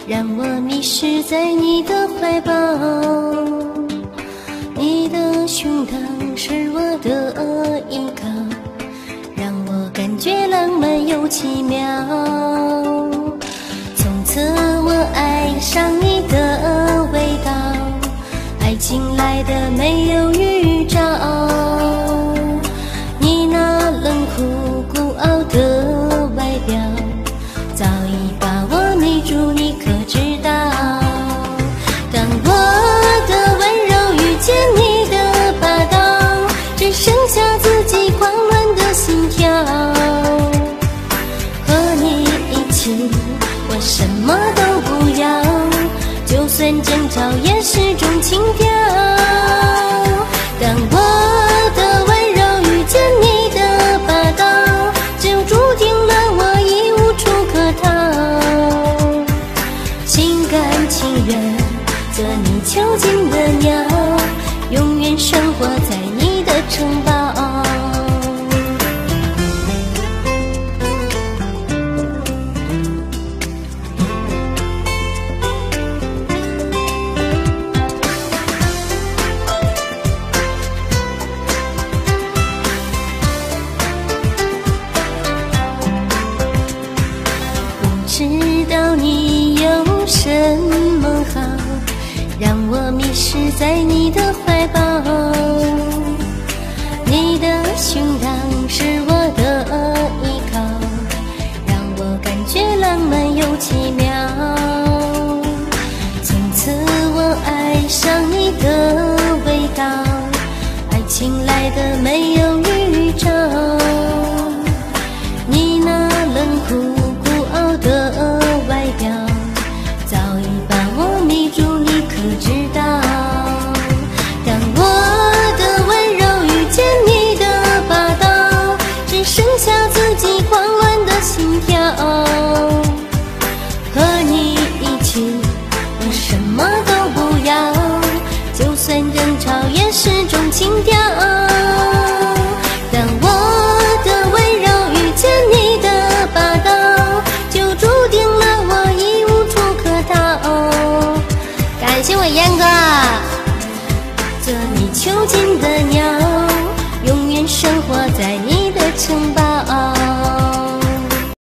让我迷失在你的怀抱。你的胸膛是我的依靠，让我感觉浪漫又奇妙。从此我爱上你的味道，爱情来的没有预兆。你那冷酷孤傲的外表，早已把我迷住，你可知道？当我的温柔遇见你的霸道，只剩下自己狂乱的心跳。和你一起，我什么都不要，就算争吵也是种情调。当我的温柔遇见你的霸道，就注定了我已无处可逃。心甘情愿做你囚禁的鸟，永远生活在你的城堡。不知道你有什么好，让我迷失在你的怀抱。你的胸膛是我的依靠，让我感觉浪漫又奇妙。从此我爱上你的味道，爱情来的没有预